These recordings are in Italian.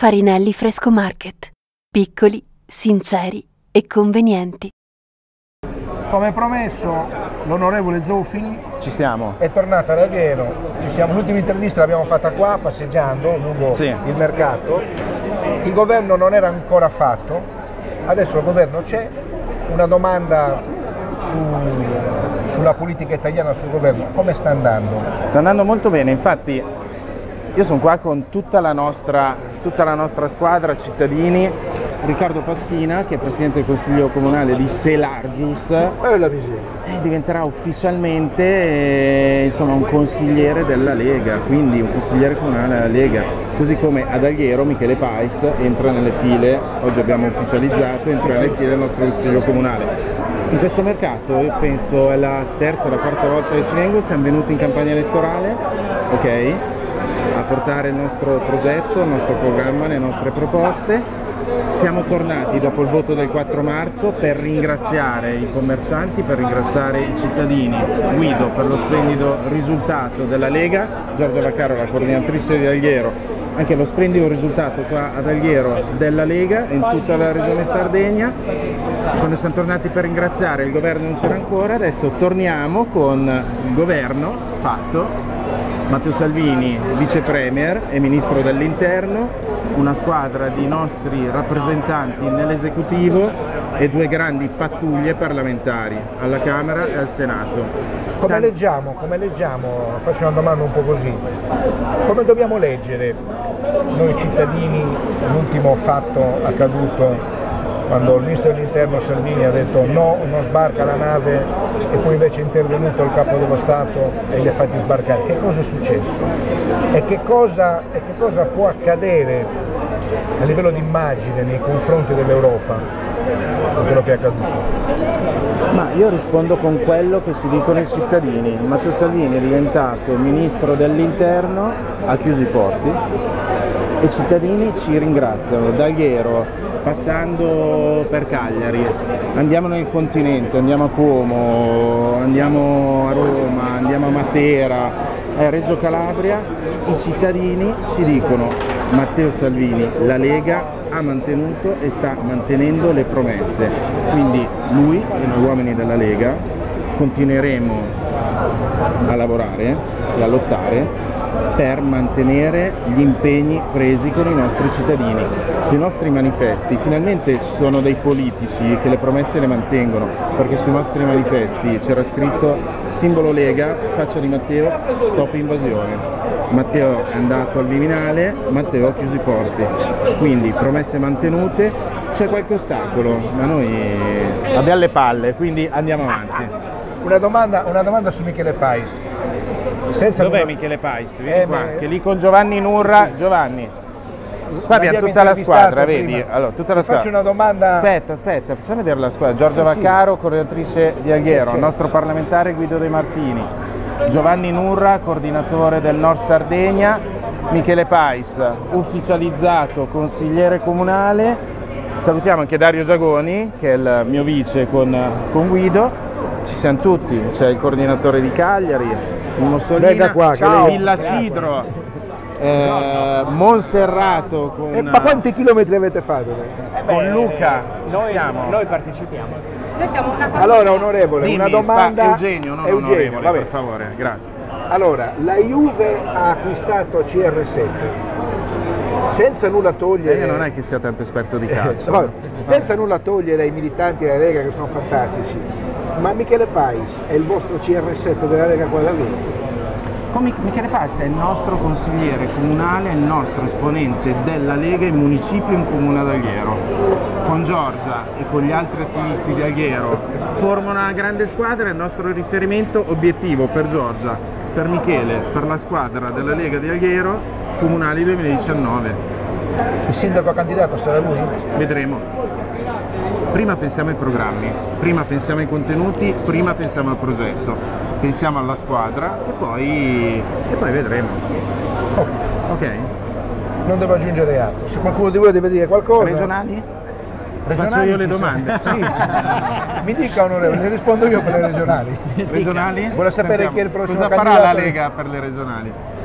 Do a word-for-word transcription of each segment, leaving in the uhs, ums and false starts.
Farinelli Fresco Market. Piccoli, sinceri e convenienti. Come promesso, l'onorevole Zoffini Ci siamo. è tornato ad Alghero. Ci siamo, l'ultima intervista l'abbiamo fatta qua, passeggiando lungo Sì. il mercato. Il governo non era ancora fatto, adesso il governo c'è. Una domanda su, sulla politica italiana, sul governo, come sta andando? Sta andando molto bene, infatti io sono qua con tutta la nostra, tutta la nostra squadra, cittadini, Riccardo Paschina, che è Presidente del Consiglio Comunale di Selargius, Quella visione. e diventerà ufficialmente eh, insomma, un consigliere della Lega, quindi un consigliere comunale della Lega, così come ad Alghero Michele Pais entra nelle file, oggi abbiamo ufficializzato, entra nelle file del nostro Consiglio Comunale. In questo mercato, io penso è la terza o la quarta volta che ci vengo, siamo venuti in campagna elettorale, ok? A portare il nostro progetto, il nostro programma, le nostre proposte. Siamo tornati dopo il voto del quattro marzo per ringraziare i commercianti, per ringraziare i cittadini, Guido per lo splendido risultato della Lega, Giorgia Vaccaro, la coordinatrice di Alghero, anche lo splendido risultato qua ad Alghero della Lega in tutta la regione Sardegna. Quando siamo tornati per ringraziare il governo non c'era ancora, adesso torniamo con il governo fatto. Matteo Salvini, vice premier e ministro dell'interno, una squadra di nostri rappresentanti nell'esecutivo e due grandi pattuglie parlamentari alla Camera e al Senato. Come Tan- leggiamo, come leggiamo, faccio una domanda un po' così, come dobbiamo leggere noi cittadini l'ultimo fatto accaduto quando il ministro dell'interno Salvini ha detto no, non sbarca la nave e poi invece è intervenuto il capo dello Stato e li ha fatti sbarcare? Che cosa è successo? E che cosa, e che cosa può accadere a livello di immagine nei confronti dell'Europa con quello che è accaduto? Ma io rispondo con quello che ci dicono i cittadini. Matteo Salvini è diventato ministro dell'interno, ha chiuso i porti e i cittadini ci ringraziano. Da Alghero, passando per Cagliari, andiamo nel continente, andiamo a Como, andiamo a Roma, andiamo a Matera, a Reggio Calabria, i cittadini ci dicono Matteo Salvini, la Lega ha mantenuto e sta mantenendo le promesse, quindi lui e noi uomini della Lega continueremo a lavorare e a lottare per mantenere gli impegni presi con i nostri cittadini. Sui nostri manifesti finalmente ci sono dei politici che le promesse le mantengono, perché sui nostri manifesti c'era scritto simbolo Lega, faccia di Matteo, stop invasione. Matteo è andato al Viminale, Matteo ha chiuso i porti, quindi promesse mantenute. C'è qualche ostacolo, ma noi abbiamo le palle, quindi andiamo avanti. Una domanda, una domanda su Michele Pais. Senza Dov'è nulla- Michele Pais? Vieni Eh, qua, ma- che lì con Giovanni Nurra. Giovanni, qua abbiamo tutta la squadra, vedi? Allora, tutta la Ti faccio squadra. una domanda. Aspetta, aspetta, facciamo vedere la squadra. Giorgia Sì, sì. Vaccaro, coordinatrice di Alghero, Sì, sì. il nostro parlamentare Guido De Martini, Giovanni Nurra, coordinatore del Nord Sardegna, Michele Pais, ufficializzato consigliere comunale. Salutiamo anche Dario Giagoni, che è il mio vice con, con Guido. Ci siamo tutti, c'è il coordinatore di Cagliari, il Mussolina, Venga qua, che ciao, lei- Villa Sidro, eh, Monserrato con, Eh, ma quanti chilometri avete fatto? con Luca, ci Noi, siamo. noi partecipiamo. Noi siamo una famiglia. Allora, onorevole, Dimmi, una domanda. sta- Eugenio, non Eugenio, onorevole, vabbè. per favore, grazie. Allora, la Juve ha acquistato C R sette. Senza nulla togliere. Io non è che sia tanto esperto di calcio. Vabbè, senza nulla togliere ai militanti della Lega che sono fantastici. Ma Michele Pais è il vostro C R sette della Lega qua da lì? Come Michele Pais è il nostro consigliere comunale, il nostro esponente della Lega in municipio e in comune ad Alghero. Con Giorgia e con gli altri attivisti di Alghero formano una grande squadra e il nostro riferimento obiettivo per Giorgia, per Michele, per la squadra della Lega di Alghero, comunali duemiladiciannove. Il sindaco candidato sarà lui? Vedremo. Prima pensiamo ai programmi, prima pensiamo ai contenuti, prima pensiamo al progetto, pensiamo alla squadra e poi, e poi vedremo. Ok, Ok? non devo aggiungere altro. Se qualcuno di voi deve dire qualcosa. Regionali? Regionali Faccio io le ci sono. domande. Sì. Mi dica onorevole, ne rispondo io per le regionali. Regionali? Vuole sapere Sentiamo. chi è il prossimo Cosa farà candidato? la Lega per le regionali?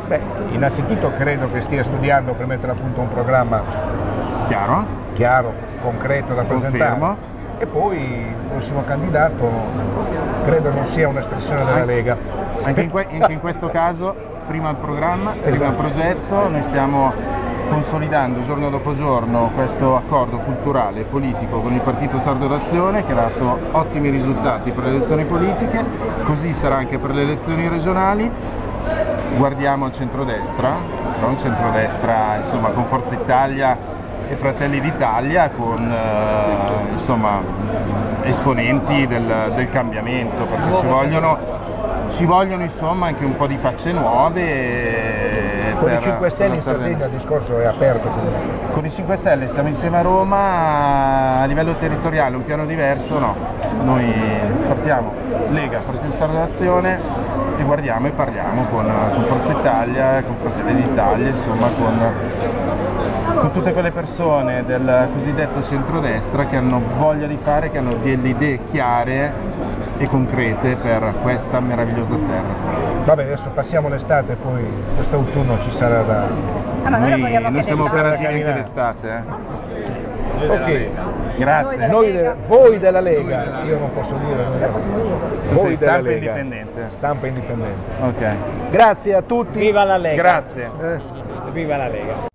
Beh, innanzitutto credo che stia studiando per mettere a punto un programma Chiaro? chiaro, concreto da presentare. Confermo. E poi il prossimo candidato credo non sia un'espressione della Lega. Anche in, que- anche in questo caso, prima il programma, prima il progetto, noi stiamo consolidando giorno dopo giorno questo accordo culturale e politico con il Partito Sardo d'Azione che ha dato ottimi risultati per le elezioni politiche, così sarà anche per le elezioni regionali. Guardiamo al centrodestra, un centrodestra insomma, con Forza Italia e Fratelli d'Italia, con eh, insomma, esponenti del, del cambiamento, perché ci vogliono, ci vogliono insomma, anche un po' di facce nuove. Con i cinque Stelle in Sardegna il discorso è aperto. Con i cinque Stelle siamo insieme a Roma, a livello territoriale un piano diverso no, noi partiamo Lega, Partito Sardo d'Azione e guardiamo e parliamo con, con Forza Italia, con Fratelli d'Italia, insomma con, con tutte quelle persone del cosiddetto centrodestra che hanno voglia di fare, che hanno delle idee chiare e concrete per questa meravigliosa terra. Vabbè, adesso passiamo l'estate e poi quest'autunno ci sarà da... Ah, ma noi, Noi, noi siamo operativi anche camminare. d'estate. Eh? Ok, Grazie. noi de- voi della Lega, io non posso dire, non lo faccio. Tu Voi sei della stampa Lega. indipendente. Stampa indipendente. Ok. Grazie a tutti. Viva la Lega! Grazie. Eh. Viva la Lega!